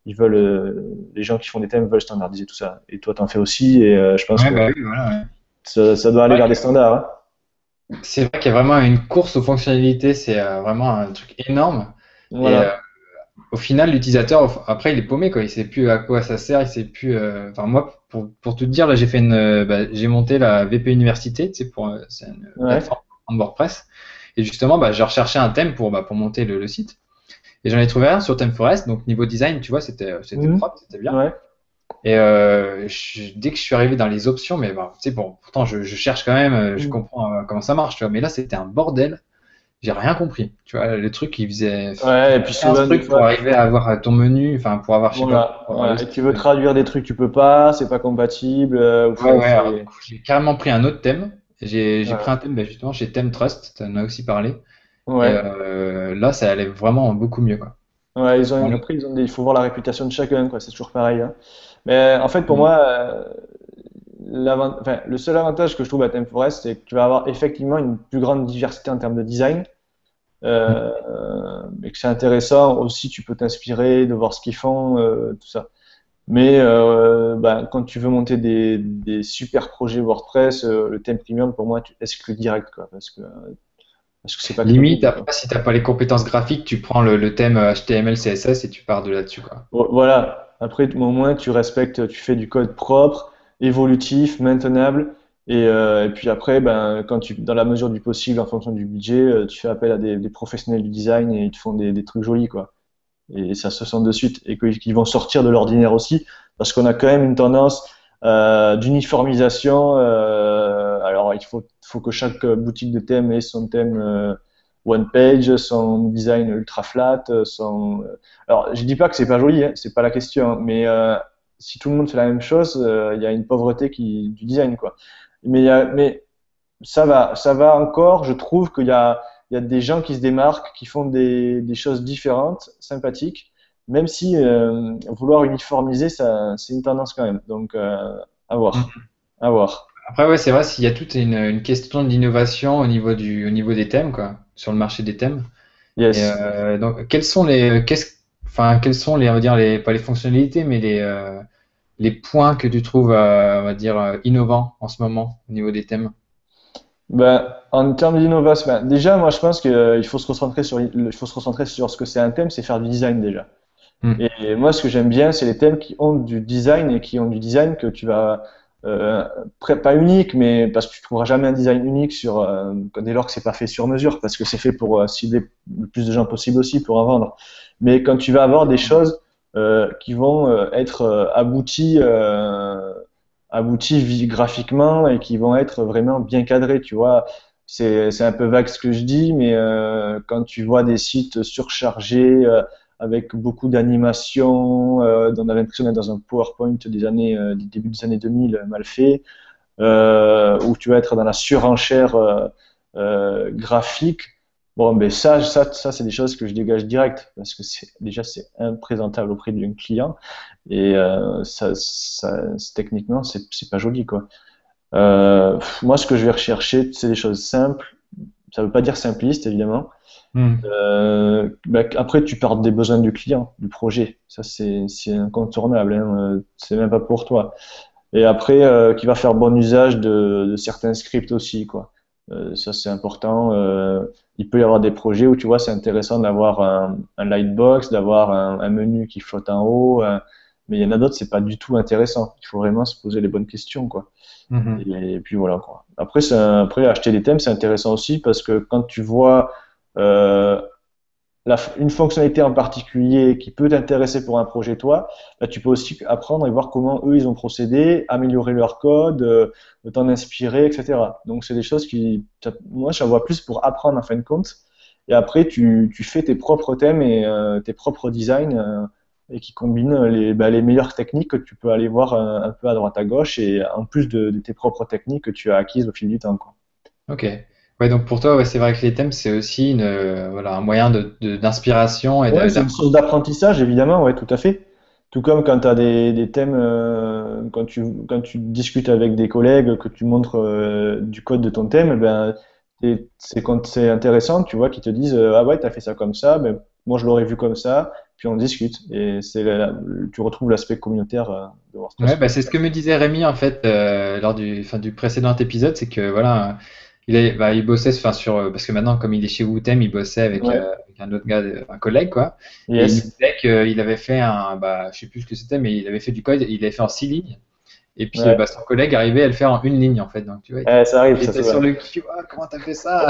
Les gens qui font des thèmes veulent standardiser tout ça. Et toi, t'en fais aussi, et je pense Ouais, que bah oui, voilà. Ouais. ça doit C'est aller vrai vers des que- standards, hein. c'est vrai qu'il y a vraiment une course aux fonctionnalités, c'est vraiment un truc énorme. Et Voilà. au final, l'utilisateur, après, il est paumé, quoi. Il sait plus à quoi ça sert, il sait plus. Enfin, moi, pour tout te dire, là, j'ai monté la VP Université, tu sais, c'est une Ouais. plateforme en WordPress. Et justement, bah, j'ai recherché un thème pour monter le site. Et j'en ai trouvé un sur ThemeForest. Donc, niveau design, tu vois, c'était Mhm. propre, c'était bien. Ouais. Et dès que je suis arrivé dans les options, mais bon, tu sais, bon, pourtant, je cherche quand même, je Mhm. comprends comment ça marche, tu vois. Mais là, c'était un bordel. J'ai rien compris. Tu vois, le truc, il Ouais, et faisait puis 15 souvent, des trucs pour fois, arriver à avoir ton menu, enfin, pour avoir, je sais pas quoi, voilà. pour avoir le Ouais. Et tu style. veux traduire des trucs, tu peux pas, c'est pas compatible. Ouais, Enfin, ouais, alors du coup, j'ai carrément pris un autre thème. J'ai pris un ouais. thème, bah, justement, chez Theme Trust, tu en as aussi parlé. Et Ouais. là, ça allait vraiment beaucoup mieux, quoi. Ouais, Bon, après, il faut voir la réputation de chacun, quoi. C'est toujours pareil, hein. Mais en fait, pour moi, enfin, le seul avantage que je trouve à ThemeForest, c'est que tu vas avoir effectivement une plus grande diversité en termes de design. Et que c'est intéressant aussi, tu peux t'inspirer de voir ce qu'ils font, tout ça. Mais quand tu veux monter des super projets WordPress, le thème premium, pour moi, tu exclus direct, quoi, parce que c'est pas Limite, crédible, quoi. après, si t'as pas les compétences graphiques, tu prends le thème HTML, CSS et tu pars de là-dessus, quoi. Voilà. Après, au moins, tu respectes, tu fais du code propre, évolutif, maintenable. Et puis après, dans la mesure du possible, en fonction du budget, tu fais appel à des professionnels du design et ils te font des trucs jolis, quoi. Et ça se sent de suite. Et qu'ils vont sortir de l'ordinaire aussi, parce qu'on a quand même une tendance d'uniformisation. Alors, faut que chaque boutique de thème ait son thème one page, son design ultra flat, Alors, je dis pas que c'est pas joli, hein, c'est pas la question, hein, mais si tout le monde fait la même chose, il y a une pauvreté du design, quoi. Mais ça va encore. Je trouve il y a des gens qui se démarquent, qui font des choses différentes, sympathiques, même si vouloir uniformiser, ça, c'est une tendance quand même. Donc, à voir, Mm. à voir. Après, ouais, c'est vrai, s'il y a toute une question d'innovation au niveau des thèmes, quoi, sur le marché des thèmes. Et Yes. donc, quelles sont les, on va dire, pas les fonctionnalités, mais les points que tu trouves, on va dire, innovants en ce moment au niveau des thèmes? En termes d'innovation, déjà, moi, je pense qu'il faut se concentrer il faut se concentrer sur ce que c'est un thème, c'est faire du design déjà. Hmm. Et moi, ce que j'aime bien, c'est les thèmes qui ont du design et qui ont du design que tu vas pas unique, mais parce que tu trouveras jamais un design unique dès lors que c'est pas fait sur mesure, parce que c'est fait pour cibler le plus de gens possible aussi pour en vendre. Mais quand tu vas avoir des choses qui vont être abouties graphiquement et qui vont être vraiment bien cadrées, tu vois. C'est un peu vague ce que je dis, mais quand tu vois des sites surchargés avec beaucoup d'animation, on a l'impression d'être dans un PowerPoint du début des années 2000 mal fait, où tu vas être dans la surenchère graphique. Bon, mais ça, c'est des choses que je dégage direct parce que c'est imprésentable auprès d'un client et techniquement, c'est pas joli, quoi. Moi, ce que je vais rechercher, c'est des choses simples. Ça veut pas dire simpliste, évidemment. Hmm. Après, tu pars des besoins du client, du projet. Ça, c'est incontournable, hein. C'est même pas pour toi. Et après, qui va faire bon usage de certains scripts aussi, quoi. Ça, c'est important. Il peut y avoir des projets où, tu vois, c'est intéressant d'avoir un lightbox, d'avoir un menu qui flotte en haut. Mais il y en a d'autres, c'est pas du tout intéressant. Il faut vraiment se poser les bonnes questions, quoi. Mhm. Et puis voilà, quoi. Après, acheter des thèmes, c'est intéressant aussi parce que quand tu vois euh, une fonctionnalité en particulier qui peut t'intéresser pour un projet toi, là, tu peux aussi apprendre et voir comment eux ils ont procédé, améliorer leur code, t'en inspirer, etc. Donc c'est des choses moi j'en vois plus pour apprendre en fin de compte. Et après tu fais tes propres thèmes et tes propres designs et qui combinent les meilleures techniques que tu peux aller voir un peu à droite à gauche et en plus de tes propres techniques que tu as acquises au fil du temps, quoi. Ok. Ouais, donc pour toi, ouais, c'est vrai que les thèmes, c'est aussi voilà, un moyen d'inspiration et Ouais, c'est une source d'apprentissage. d'apprentissage, évidemment, ouais, tout à fait. Tout comme quand tu as des thèmes, quand tu discutes avec des collègues, que tu montres du code de ton thème, c'est quand c'est intéressant, tu vois, qu'ils te disent ah ouais, tu as fait ça comme ça, ben, moi je l'aurais vu comme ça, puis on discute. Et tu retrouves l'aspect communautaire de WordPress, Ouais, bah, quoi. c'est ce que me disait Rémi en fait lors du précédent épisode, c'est que voilà, il bossait enfin, parce que maintenant comme il est chez Wootem, il bossait Ouais, avec un autre gars, un collègue quoi, et il me yes, disait qu'il avait fait je sais plus ce que c'était, mais il avait fait du code, il avait fait en 6 lignes, et puis ouais. son collègue arrivait à le faire en 1 ligne en fait, donc tu vois, Ça arrive, il ça était se sur voit. le cul, ah, comment t'as fait ça?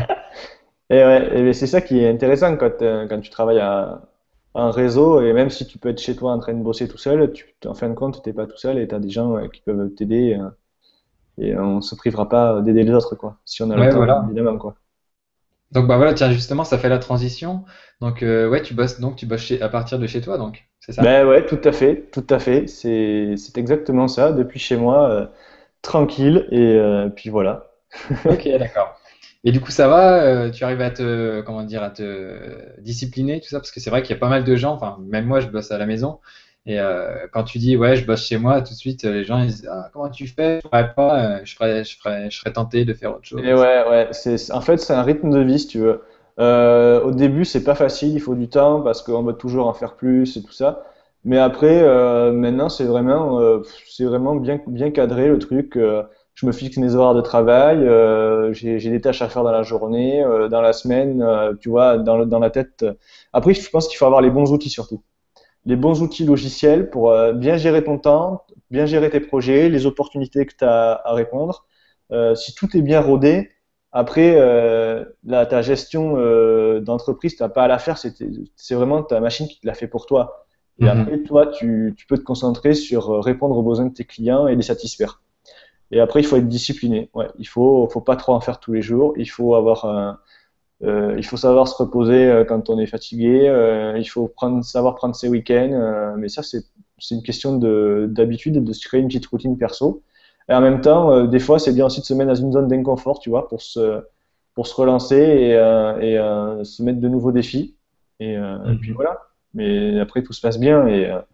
Et ouais, et c'est ça qui est intéressant quand tu travailles en réseau, et même si tu peux être chez toi en train de bosser tout seul, en fin de compte, t'es pas tout seul et tu as des gens qui peuvent t'aider et on se privera pas d'aider les autres, quoi, si on a le Ouais, temps, voilà. évidemment, quoi. Donc bah voilà, tiens, justement, ça fait la transition. Donc ouais, tu bosses à partir de chez toi, donc, c'est ça? Ben ouais, tout à fait, tout à fait. C'est exactement ça, depuis chez moi, tranquille, et puis voilà. Ok, d'accord. Et du coup, ça va, tu arrives à comment dire, à te discipliner, tout ça, parce que c'est vrai qu'il y a pas mal de gens, enfin, même moi, je bosse à la maison, et quand tu dis, ouais, je bosse chez moi, tout de suite, les gens, ils disent, ah, comment tu fais? Je ferais pas, je serais tenté de faire autre Et chose. ouais, en fait, c'est un rythme de vie, si tu veux. 'Au début, c'est pas facile, il faut du temps parce qu'on veut toujours en faire plus et tout ça. Mais après, maintenant, c'est vraiment bien cadré le truc. Je me fixe mes horaires de travail, j'ai des tâches à faire dans la journée, dans la semaine, tu vois, dans la tête. Après, je pense qu'il faut avoir les bons outils surtout. Les bons outils logiciels pour bien gérer ton temps, bien gérer tes projets, les opportunités que tu as à répondre. Si tout est bien rodé, après, ta gestion d'entreprise, tu n'as pas à la faire, c'est vraiment ta machine qui te l'a fait pour toi. Et Mhm. après, toi, tu peux te concentrer sur répondre aux besoins de tes clients et les satisfaire. Et après, il faut être discipliné. Ouais, faut pas trop en faire tous les jours. Il faut savoir se reposer quand on est fatigué. Il faut savoir prendre ses week-ends. Mais ça, c'est une question d'habitude et de se créer une petite routine perso. Et en même temps, des fois, c'est bien aussi de se mettre dans une zone d'inconfort, tu vois, pour se relancer et se mettre de nouveaux défis. Et puis Mhm. voilà. Mais après, tout se passe bien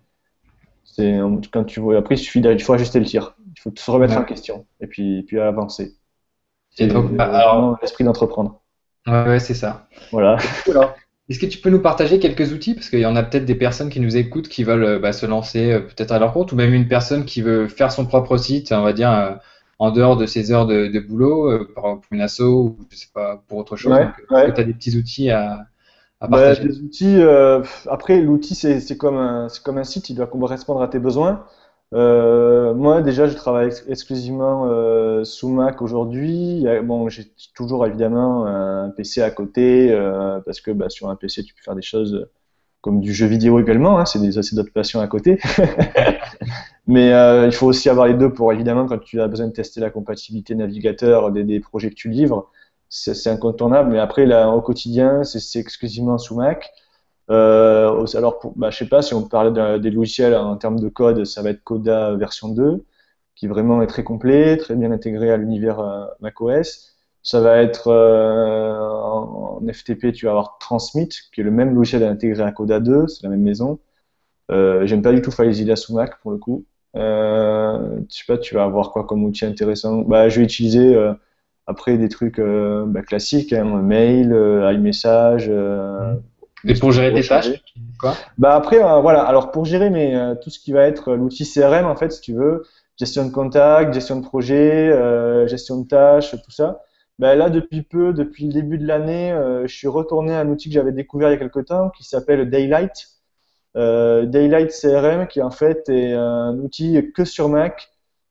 et quand tu vois, après, il faut ajuster le tir. Il faut se remettre en Ouais. question et puis avancer. Et C'est donc, vraiment alors, l'esprit d'entreprendre. ouais, c'est ça. Voilà. Et du coup, alors, est-ce que tu peux nous partager quelques outils? Parce qu'il y en a peut-être des personnes qui nous écoutent qui veulent se lancer peut-être à leur compte, ou même une personne qui veut faire son propre site, on va dire, en dehors de ses heures de boulot, pour une asso ou je sais pas, pour autre chose. Ouais, Donc, est-ce que ouais. tu as des petits outils à Bah, partager? des outils. Après, l'outil, c'est comme un site, il doit correspondre à tes besoins. Moi, déjà, je travaille exclusivement sous Mac aujourd'hui. Bon, j'ai toujours évidemment un PC à côté parce que bah, sur un PC, tu peux faire des choses comme du jeu vidéo également. Hein, c'est d'autres passions à côté. Mais il faut aussi avoir les deux pour évidemment quand tu as besoin de tester la compatibilité navigateur des projets que tu livres, c'est incontournable. Mais après, là, au quotidien, c'est exclusivement sous Mac. Alors, bah, je sais pas si on parlait des logiciels en termes de code, ça va être Coda version 2, qui vraiment est très complet, très bien intégré à l'univers macOS. Ça va être en FTP, tu vas avoir Transmit, qui est le même logiciel intégré à Coda 2, c'est la même maison. J'aime pas du tout FileZilla sous Mac pour le coup. Je sais pas, tu vas avoir quoi comme outil intéressant? Bah, je vais utiliser après des trucs bah, classiques, hein, mail, iMessage, Mhm. Et mais ça pour peut gérer tes changer. tâches, quoi? Bah après, voilà. Alors pour gérer tout ce qui va être l'outil CRM en fait, si tu veux, gestion de contact, gestion de projet, gestion de tâches, tout ça. Bah là depuis le début de l'année, je suis retourné à un outil que j'avais découvert il y a quelque temps qui s'appelle Daylight. Daylight CRM qui en fait est un outil que sur Mac,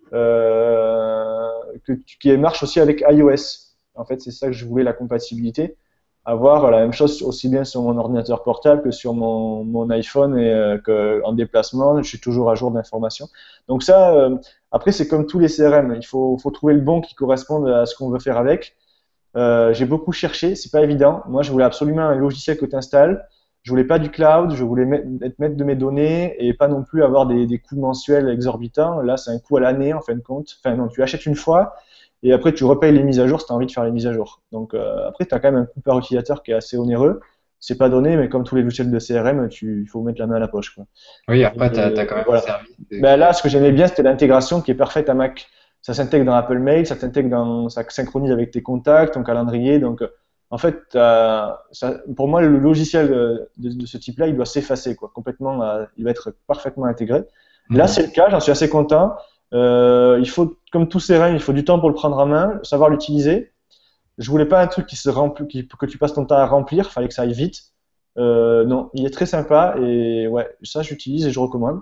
euh, qui marche aussi avec iOS. En fait, c'est ça que je voulais, la compatibilité. Avoir la même chose aussi bien sur mon ordinateur portable que sur mon iPhone et en déplacement, je suis toujours à jour d'informations. Donc ça, après, c'est comme tous les CRM, il faut trouver le bon qui corresponde à ce qu'on veut faire avec. J'ai beaucoup cherché, c'est pas évident. Moi, je voulais absolument un logiciel que tu installes. Je voulais pas du cloud, je voulais être maître de mes données et pas non plus avoir des coûts mensuels exorbitants. Là, c'est un coût à l'année en fin de compte. Enfin non, tu achètes une fois et après tu repayes les mises à jour si tu as envie de faire les mises à jour. Donc après, tu as quand même un coût par utilisateur qui est assez onéreux. C'est pas donné, mais comme tous les logiciels de CRM, il faut mettre la main à la poche, quoi. Oui, Et, après, tu as quand même un voilà. service Ben là, ce que j'aimais bien, c'était l'intégration qui est parfaite à Mac. Ça s'intègre dans Apple Mail, ça synchronise avec tes contacts, ton calendrier. Donc, en fait, pour moi, le logiciel de ce type-là, il doit s'effacer, quoi, complètement. Il va être parfaitement intégré. Et là, Mhm. c'est le cas. J'en suis assez content. Il faut, comme tout CRM, il faut du temps pour le prendre en main, savoir l'utiliser. Je voulais pas un truc qui se remplit, que tu passes ton temps à remplir. Fallait que ça aille vite. Non, il est très sympa et ouais, ça j'utilise et je recommande.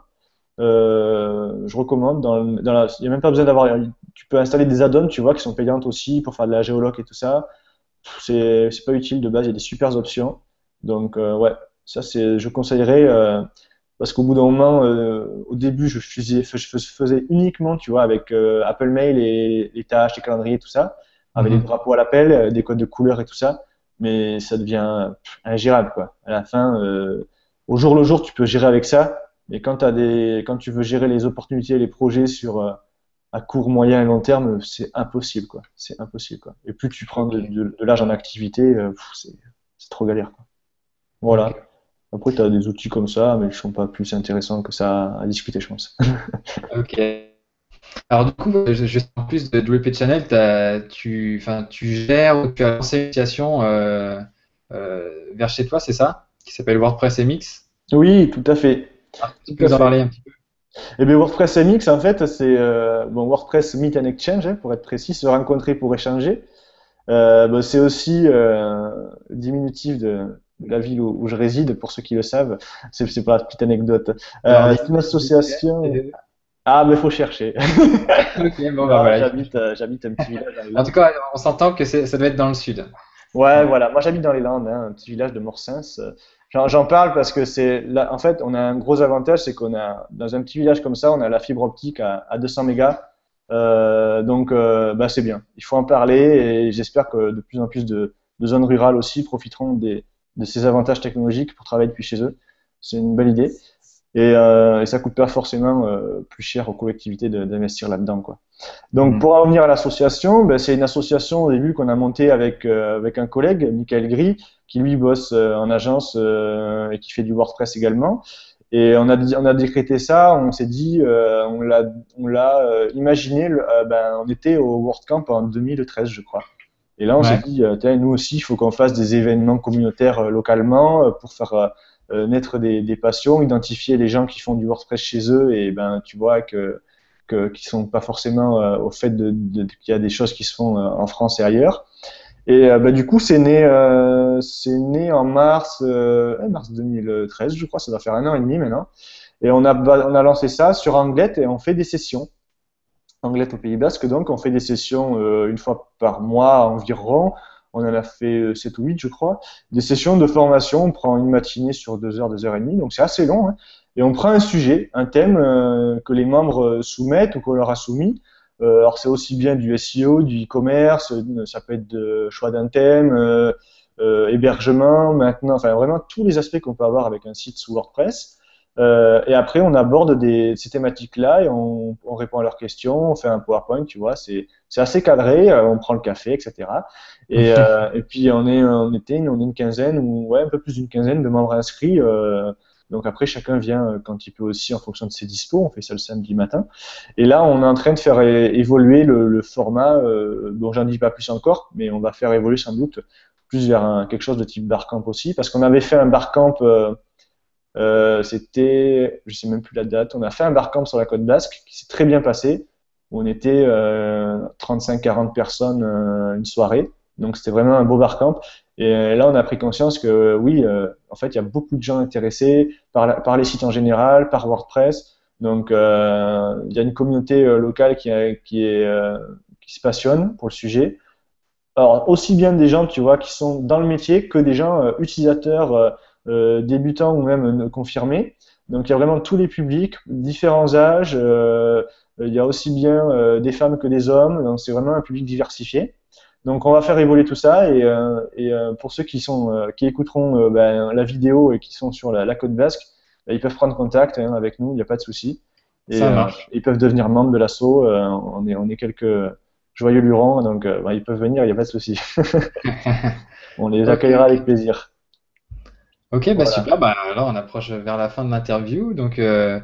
Je recommande. Il n'y a même pas besoin d'avoir. Tu peux installer des add-ons, tu vois, qui sont payantes aussi pour faire de la géoloc et tout ça. C'est pas utile de base. Il y a des super options. Donc ouais, ça je conseillerais parce qu'au bout d'un moment, au début, je faisais uniquement, tu vois, avec Apple Mail et les tâches, les calendriers, tout ça, avec les Mhm. drapeaux à l'appel, des codes de couleur et tout ça. Mais ça devient ingérable, quoi. À la fin, au jour le jour, tu peux gérer avec ça. Mais quand tu veux gérer les opportunités, les projets à court, moyen et long terme, c'est impossible, quoi. C'est impossible, quoi. Et plus tu prends Ok. de l'âge en activité, c'est trop galère, quoi. Ok. Voilà. Après, tu as des outils comme ça, mais ils sont pas plus intéressants que ça à discuter, je pense. Ok. Alors du coup, je sais en plus de WP Channel, enfin, tu gères ou tu as lancé une association vers chez toi, c'est ça? Qui s'appelle WordPress MX. Oui, tout à fait. Tu peux Tout à nous en fait. parler un petit peu? Et bien WordPress MX, en fait, c'est bon, WordPress Meet and Exchange, hein, pour être précis, se rencontrer pour échanger. Ben, c'est aussi diminutif de la ville où je réside, pour ceux qui le savent. C'est pas une petite anecdote. Alors, C'est une dis-nous s'il vous plaît. association. Ah, mais faut chercher. Ok, bon, bah Non, voilà. j'habite un petit village dans les En Landes. tout cas, on s'entend que ça doit être dans le sud. Ouais, Ouais. voilà. Moi, j'habite dans les Landes, hein, un petit village de Morsens. J'en parle parce que en fait, on a un gros avantage, c'est qu'on a, dans un petit village comme ça, on a la fibre optique à 200 mégas. Donc, bah, c'est bien. Il faut en parler et j'espère que de plus en plus de zones rurales aussi profiteront de ces avantages technologiques pour travailler depuis chez eux. C'est une belle idée. Et ça coûte pas forcément plus cher aux collectivités d'investir là-dedans, quoi. Donc, Mhm. pour en revenir à l'association, ben, c'est une association au début qu'on a montée avec un collègue, Michael Gris, qui lui bosse en agence et qui fait du WordPress également. Et on a décrété ça, on s'est dit, on l'a imaginé, ben, on était au WordCamp en 2013, je crois. Et là, on s'est Ouais. dit, tiens, nous aussi, il faut qu'on fasse des événements communautaires localement pour faire naître des passions, identifier les gens qui font du WordPress chez eux et ben, tu vois qui sont pas forcément au fait qu'il y a des choses qui se font en France et ailleurs. Et bah, du coup, c'est né en mars 2013, je crois, ça doit faire 1 an et demi maintenant. Et on a lancé ça sur Anglet et on fait des sessions. Anglet au Pays Basque, donc on fait des sessions une fois par mois environ. On en a fait 7 ou 8, je crois. Des sessions de formation, on prend une matinée sur 2 heures, 2 heures et demie, donc c'est assez long, hein. Et on prend un sujet, un thème que les membres soumettent ou qu'on leur a soumis. Alors c'est aussi bien du SEO, du e-commerce, ça peut être de choix d'un thème, hébergement, maintenant, enfin vraiment tous les aspects qu'on peut avoir avec un site sous WordPress. Et après, on aborde ces thématiques-là et on répond à leurs questions, on fait un PowerPoint, tu vois, c'est assez cadré, on prend le café, etc. Et puis on est une quinzaine ou ouais, un peu plus d'une quinzaine de membres inscrits. Donc après, chacun vient quand il peut aussi en fonction de ses dispos. On fait ça le samedi matin. Et là, on est en train de faire évoluer le format. Dont j'en dis pas plus encore, mais on va faire évoluer sans doute plus vers quelque chose de type barcamp aussi, parce qu'on avait fait un barcamp. C'était, je sais même plus la date, on a fait un barcamp sur la côte basque qui s'est très bien passé, où on était 35-40 personnes une soirée, donc c'était vraiment un beau barcamp. Et là, on a pris conscience que oui, en fait, il y a beaucoup de gens intéressés par les sites en général, par WordPress. Donc, il y a une communauté locale qui se passionne pour le sujet. Alors, aussi bien des gens, tu vois, qui sont dans le métier que des gens utilisateurs débutants ou même confirmés. Donc, il y a vraiment tous les publics, différents âges. Il y a aussi bien des femmes que des hommes. Donc, c'est vraiment un public diversifié. Donc, on va faire évoluer tout ça. Et pour ceux qui écouteront ben, la vidéo et qui sont sur la côte basque, ben, ils peuvent prendre contact hein, avec nous. Il n'y a pas de souci. Et Ça marche. ils peuvent devenir membres de l'asso. On est quelques joyeux lurons, donc ben, ils peuvent venir, il n'y a pas de souci. On les Ok, accueillera avec ok. plaisir. Ok, bah Voilà. super. Bah alors on approche vers la fin de l'interview, donc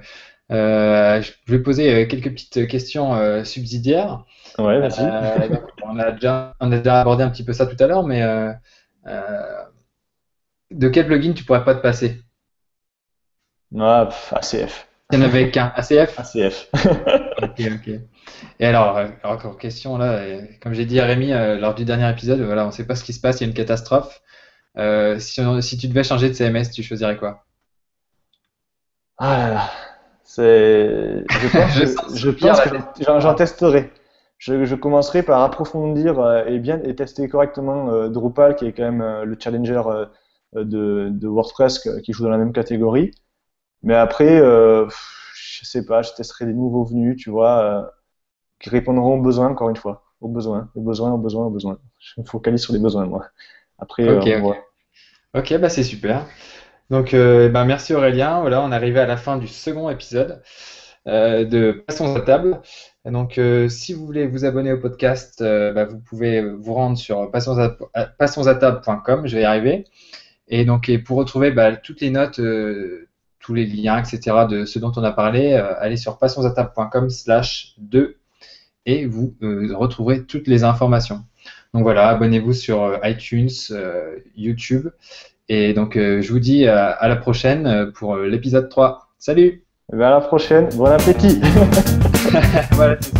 je vais poser quelques petites questions subsidiaires. Ouais, vas-y. Donc, on a déjà abordé un petit peu ça tout à l'heure, mais euh, de quel plugin tu pourrais pas te passer? Ah, ACF. Il y en avait qu'un, ACF? ACF. Ok, ok. Et alors, encore question là, comme j'ai dit à Rémi lors du dernier épisode, voilà, on ne sait pas ce qui se passe, il y a une catastrophe. Si tu devais changer de CMS, tu choisirais quoi? Ah là là. Je pense Je que, sens je soupir pense la que décision. j'en testerai. Je commencerai par approfondir et tester correctement Drupal, qui est quand même le challenger de WordPress qui joue dans la même catégorie. Mais après, je sais pas, je testerai des nouveaux venus, tu vois, qui répondront aux besoins, encore une fois. Aux besoins, aux besoins, aux besoins, aux besoins. Je me focalise sur les besoins, moi. Après, Ok, on ok. voit. Ok, bah c'est super. Donc, ben, merci Aurélien. Voilà, on est arrivé à la fin du second épisode de Passons à table. Donc, si vous voulez vous abonner au podcast, bah, vous pouvez vous rendre sur passonsatable.com. Je vais y arriver. Et donc, et pour retrouver bah, toutes les notes, tous les liens, etc. de ce dont on a parlé, allez sur passonsatable.com/2 et vous retrouverez toutes les informations. Donc voilà, abonnez-vous sur iTunes, YouTube. Et donc, je vous dis à la prochaine pour l'épisode 3. Salut! Et bien à la prochaine, bon appétit! Voilà, c'est ça.